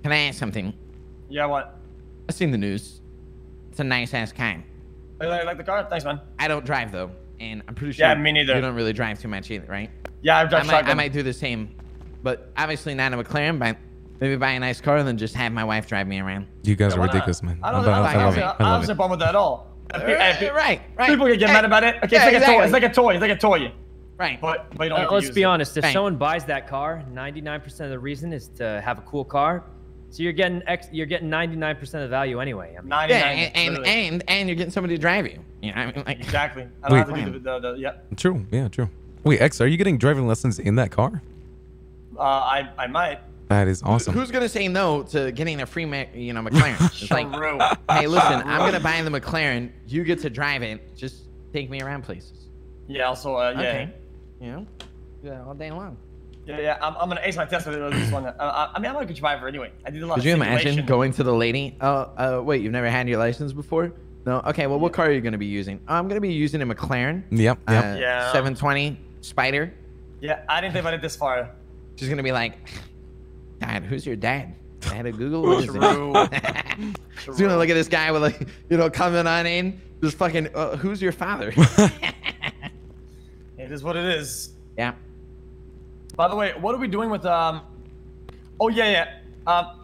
Can I ask something? Yeah, what? I've seen the news. It's a nice ass car. You like the car? Thanks, man. I don't drive though, and I'm pretty sure. Yeah, me neither. You don't really drive too much either, right? Yeah, I've driven. I might do the same, but obviously not a McLaren. But maybe buy a nice car and then just have my wife drive me around. You guys are ridiculous, man. I love don't it. have a problem with that at all. Right. People can get mad about it. Okay, it's like a toy. It's like a toy. Right. But you don't. Let's be honest. If Right. someone buys that car, 99% of the reason is to have a cool car. So you're getting 99% of the value anyway. I mean, 99. And you're getting somebody to drive you. You know, I mean, like Exactly. I don't have to do the yep. True. Yeah, true. Wait, X, are you getting driving lessons in that car? I might. That is awesome. Who's gonna say no to getting a free, McLaren? It's like, hey, listen, I'm gonna buy the McLaren. You get to drive it. Just take me around places. Yeah. Also, yeah. Okay. You know, yeah, all day long. Yeah. I'm gonna ace my test with this one. I mean, I'm a good driver anyway. I did a lot. Could of you simulation. imagine going to the lady? Wait, you've never had your license before? No. Okay. Well, what car are you gonna be using? I'm gonna be using a McLaren. Yep. Yeah. 720 Spider. Yeah, I didn't think about it this far. She's gonna be like, Dad, who's your dad? I had to Google. What is True. it? She's gonna look at this guy with like, coming on in, just fucking, who's your father? It is what it is. Yeah. By the way, what are we doing with Oh yeah.